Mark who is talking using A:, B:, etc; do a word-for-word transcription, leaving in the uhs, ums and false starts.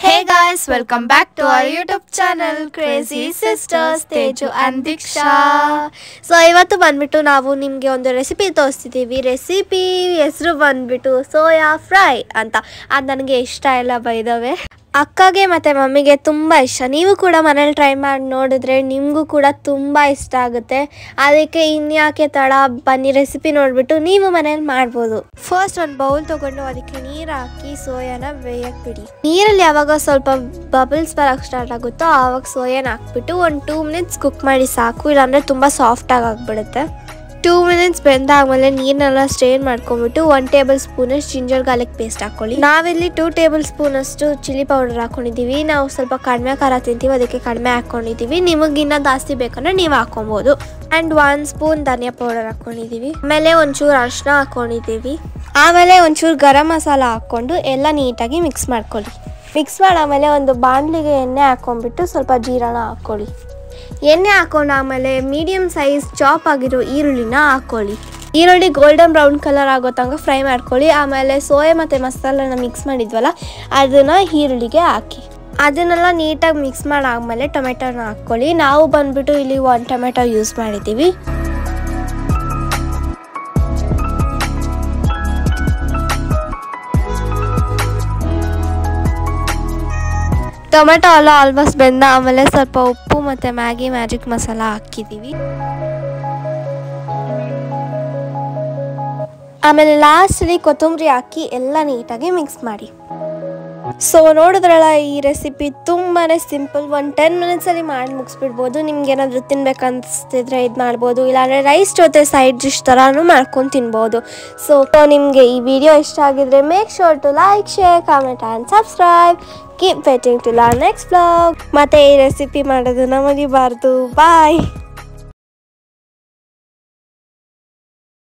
A: Hey guys, welcome back to our YouTube channel Crazy Sisters Teju and Diksha.
B: So ಇವತ್ತು ಬಂದ್ಬಿಟ್ಟು ನಾವು ನಿಮಗೆ ಒಂದು ರೆಸಿಪಿ ತೋರಿಸ್ತಿದ್ದೀವಿ. ರೆಸಿಪಿ ಹೆಸರು ಬಂದ್ಬಿಟ್ಟು ಸೋಯಾ ಫ್ರೈ ಅಂತ. ಅದು ನನಗೆ ಇಷ್ಟ ಎಲ್ಲ ಬೈದವೆ. ಅಕ್ಕಗೆ ಮತ್ತು ಮಮ್ಮಿಗೆ ತುಂಬ ಇಷ್ಟ. ನೀವು ಕೂಡ ಮನೇಲಿ ಟ್ರೈ ಮಾಡಿ ನೋಡಿದ್ರೆ ನಿಮಗೂ ಕೂಡ ತುಂಬ ಇಷ್ಟ ಆಗುತ್ತೆ. ಅದಕ್ಕೆ ಇನ್ಯಾಕೆ ತಡ, ಬನ್ನಿ ರೆಸಿಪಿ ನೋಡಿಬಿಟ್ಟು ನೀವು ಮನೇಲಿ ಮಾಡ್ಬೋದು. ಫಸ್ಟ್ ಒಂದು ಬೌಲ್ ತೊಗೊಂಡು ಅದಕ್ಕೆ ನೀರು ಹಾಕಿ ಸೋಯಾನ ಬೇಯಕ್ಕೆ ಬಿಡಿ. ನೀರಲ್ಲಿ ಯಾವಾಗ ಸ್ವಲ್ಪ ಬಬಲ್ಸ್ ಬರೋಕ್ಕೆ ಸ್ಟಾರ್ಟ್ ಆಗುತ್ತೋ ಆವಾಗ ಸೋಯಾನ ಹಾಕ್ಬಿಟ್ಟು ಒಂದು ಟೂ ಮಿನಿಟ್ಸ್ ಕುಕ್ ಮಾಡಿ ಸಾಕು, ಇಲ್ಲಾಂದರೆ ತುಂಬ ಸಾಫ್ಟಾಗಿ ಆಗಿಬಿಡುತ್ತೆ. ಟೂ ಮಿನಿಟ್ಸ್ ಬೆಂದಾದ್ಮೇಲೆ ನೀರನ್ನೆಲ್ಲ ಸ್ಟ್ರೈನ್ ಮಾಡ್ಕೊಂಡ್ಬಿಟ್ಟು ಒನ್ ಟೇಬಲ್ ಸ್ಪೂನಷ್ಟು ಜಿಂಜರ್ ಗಾರ್ಲಿಕ್ ಪೇಸ್ಟ್ ಹಾಕೊಳ್ಳಿ. ನಾವಿಲ್ಲಿ ಟೂ ಟೇಬಲ್ ಸ್ಪೂನಷ್ಟು ಚಿಲ್ಲಿ ಪೌಡರ್ ಹಾಕೊಂಡಿದ್ದೀವಿ. ನಾವು ಸ್ವಲ್ಪ ಕಡಿಮೆ ಖಾರ ತಿಂತೀವಿ, ಅದಕ್ಕೆ ಕಡಿಮೆ ಹಾಕ್ಕೊಂಡಿದ್ದೀವಿ. ನಿಮಗಿನ್ನ ಜಾಸ್ತಿ ಬೇಕಂದ್ರೆ ನೀವು ಹಾಕೊಬೋದು. ಆ್ಯಂಡ್ ಒನ್ ಸ್ಪೂನ್ ಧನಿಯಾ ಪೌಡರ್ ಹಾಕ್ಕೊಂಡಿದ್ದೀವಿ. ಆಮೇಲೆ ಒಂಚೂರು ಅರಿಶಿನ ಹಾಕ್ಕೊಂಡಿದ್ದೀವಿ. ಆಮೇಲೆ ಒಂಚೂರು ಗರಂ ಮಸಾಲ ಹಾಕ್ಕೊಂಡು ಎಲ್ಲ ನೀಟಾಗಿ ಮಿಕ್ಸ್ ಮಾಡ್ಕೊಳ್ಳಿ. ಮಿಕ್ಸ್ ಮಾಡಾಮೇಲೆ ಒಂದು ಬಾಣಲಿಗೆ ಎಣ್ಣೆ ಹಾಕ್ಕೊಂಡ್ಬಿಟ್ಟು ಸ್ವಲ್ಪ ಜೀರಾನ ಹಾಕ್ಕೊಳ್ಳಿ. ಎಣ್ಣೆ ಹಾಕೊಂಡಾದ್ಮೇಲೆ ಮೀಡಿಯಮ್ ಸೈಜ್ ಚಾಪ್ ಆಗಿರೋ ಈರುಳ್ಳಿನ ಹಾಕ್ಕೊಳ್ಳಿ. ಈರುಳ್ಳಿ ಗೋಲ್ಡನ್ ಬ್ರೌನ್ ಕಲರ್ ಆಗೋ ತನಕ ಫ್ರೈ ಮಾಡ್ಕೊಳ್ಳಿ. ಆಮೇಲೆ ಸೋಯಾ ಮತ್ತು ಮಸಾಲನ ಮಿಕ್ಸ್ ಮಾಡಿದ್ವಲ್ಲ ಅದನ್ನು ಈರುಳ್ಳಿಗೆ ಹಾಕಿ ಅದನ್ನೆಲ್ಲ ನೀಟಾಗಿ ಮಿಕ್ಸ್ ಮಾಡಾದ್ಮೇಲೆ ಟೊಮೆಟೊನ ಹಾಕ್ಕೊಳ್ಳಿ. ನಾವು ಬಂದ್ಬಿಟ್ಟು ಇಲ್ಲಿ ಒಂದು ಟೊಮೆಟೊ ಯೂಸ್ ಮಾಡಿದ್ದೀವಿ. ಟೊಮೆಟೊ ಎಲ್ಲ ಆಲ್ಮೋಸ್ಟ್ ಬೆಂದ ಆಮೇಲೆ ಸ್ವಲ್ಪ ಉಪ್ಪು ಮತ್ತು ಮ್ಯಾಗಿ ಮ್ಯಾಜಿಕ್ ಮಸಾಲ ಹಾಕಿದ್ದೀವಿ. ಆಮೇಲೆ ಲಾಸ್ಟಲ್ಲಿ ಕೊತ್ತಂಬರಿ ಹಾಕಿ ಎಲ್ಲ ನೀಟಾಗಿ ಮಿಕ್ಸ್ ಮಾಡಿ. ಸೊ ನೋಡಿದ್ರಲ್ಲ, ಈ ರೆಸಿಪಿ ತುಂಬಾ ಸಿಂಪಲ್. ಒಂದು ಟೆನ್ ಮಿನಿಟ್ಸಲ್ಲಿ ಮಾಡಿ ಮುಗಿಸ್ಬಿಡ್ಬೋದು. ನಿಮ್ಗೆ ಏನಾದರೂ ತಿನ್ಬೇಕನ್ನಿಸ್ತಿದ್ರೆ ಇದು ಮಾಡ್ಬೋದು, ಇಲ್ಲಾಂದರೆ ರೈಸ್ ಜೊತೆ ಸೈಡ್ ಡಿಶ್ ಥರನೂ ಮಾಡ್ಕೊಂಡು ತಿನ್ಬೋದು. ಸೊ ನಿಮಗೆ ಈ ವಿಡಿಯೋ ಇಷ್ಟ ಆಗಿದ್ರೆ make sure to like, share, comment and subscribe. Keep waiting to the next vlog. ಮತ್ತು ಈ ರೆಸಿಪಿ ಮಾಡೋದನ್ನ ಮರಿಬಾರ್ದು. ಬಾಯ್.